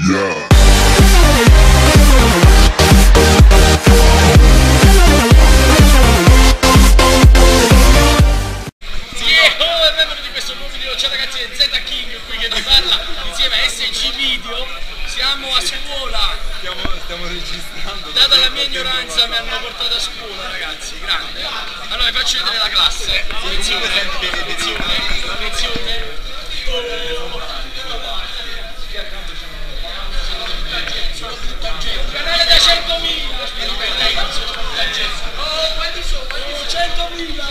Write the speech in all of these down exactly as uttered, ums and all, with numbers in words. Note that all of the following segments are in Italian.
Yeah. Ciao ragazzi, è Z King qui che vi parla insieme a S G Video. Siamo a scuola. Stiamo, stiamo registrando. Data la mia ignoranza mi hanno portato a scuola, ragazzi, grande. Allora vi faccio vedere la classe. Lezione, lezione, lezione. Un canale da centomila. Oh, quanti sono? centomila.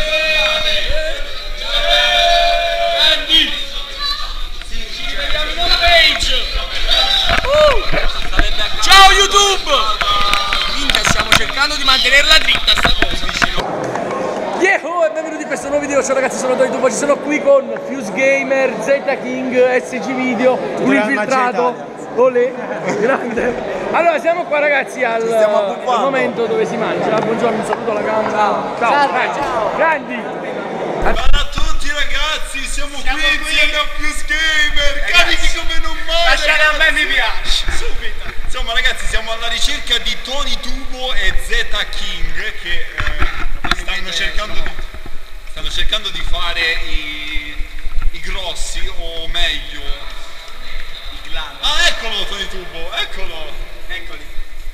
Ciao YouTube! Minchia, stiamo cercando di mantenerla dritta sta cosa. Yeho e benvenuti in questo nuovo video. Ciao ragazzi, sono Tony Tubo, ci sono qui con Fuse Gamer, Z King, S G Video, un infiltrato. Olè, grande. Allora siamo qua ragazzi al, al momento dove si mangia. Buongiorno, un saluto alla camera. Ciao, ciao, ciao, ciao. Grandi. Ciao a tutti ragazzi, siamo, siamo qui, qui insieme a Fuse Gamer, ragazzi, carichi come non mai. Lasciate a me mi piace. Subito. Insomma ragazzi, siamo alla ricerca di Tony Tubo e Z King che eh, stanno, cercando di, stanno cercando di fare i, i grossi, o meglio i glam. Ah, eccolo Tony Tubo, eccolo. Eccoli.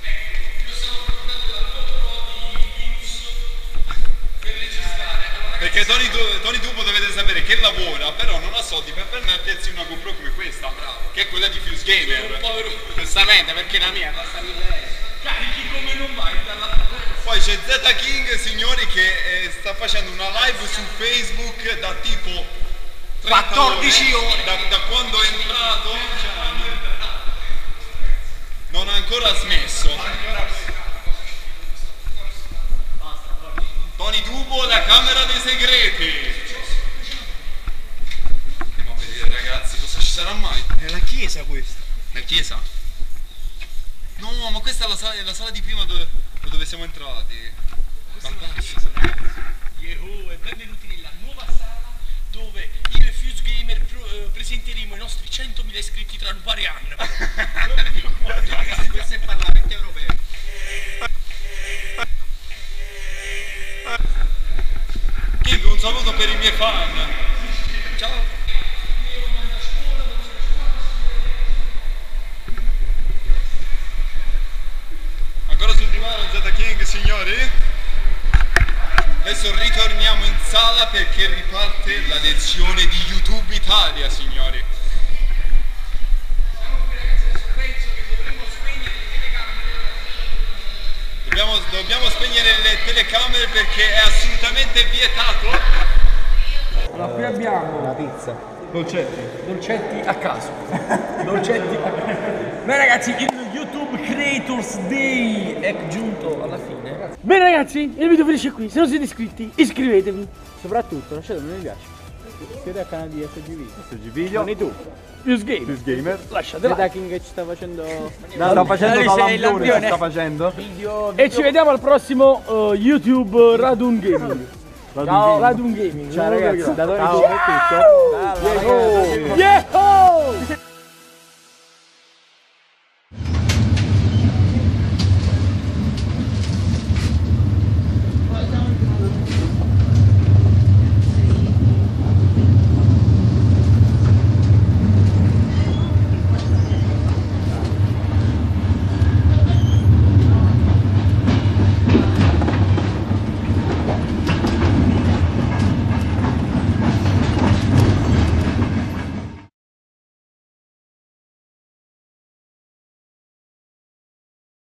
Perché Tony, Tony Tubo dovete sapere che lavora, però non ha soldi per permettersi una GoPro come questa, bravo, che è quella di Fuse Gamer. Un povero, giustamente, perché la mia costa mille euro. Carichi come non vai dalla... Poi c'è Z King, signori, che eh, sta facendo una live su Facebook da tipo quattordici ore, da, da quando è entrato, cioè, non ha ancora smesso. Tony Tubo, la camera dei segreti. Andiamo a vedere ragazzi, cosa ci sarà mai? È la chiesa questa. La chiesa? No, ma questa è la sala, è la sala di prima dove, dove siamo entrati. Yeho e benvenuti nella nuova sala dove io e Fuse Gamer pro, eh, presenteremo i nostri centomila iscritti tra un pari anno. Ragazzi, questo è il Parlamento europeo. King, un saluto per i miei fan. Ciao. Ancora sul divano Z King, signori. Adesso ritorniamo in sala perché riparte la lezione di YouTube Italia, signori. Dobbiamo, dobbiamo spegnere le telecamere perché è assolutamente vietato. Allora qui abbiamo la pizza. dolcetti. Dolcetti a caso. Dolcetti a caso. Beh ragazzi, il YouTube Creators Day è giunto alla fine. Bene ragazzi, il video finisce qui. Se non siete iscritti, iscrivetevi. Soprattutto lasciate un mi piace. Iscrivetevi al canale di S G Video. S G Video. Tony tu. Fuse Gamer. Fuse Gamer. Lasciate Z like. King che ci sta facendo. Sta facendo da lampione, lampione. sta facendo. Video, video. E ci vediamo al prossimo uh, YouTube Radun Gaming. Radun Ciao Gaming. Radun Gaming. Ciao ragazzi, da Tony Ciao. Tubo è tutto. Yeah!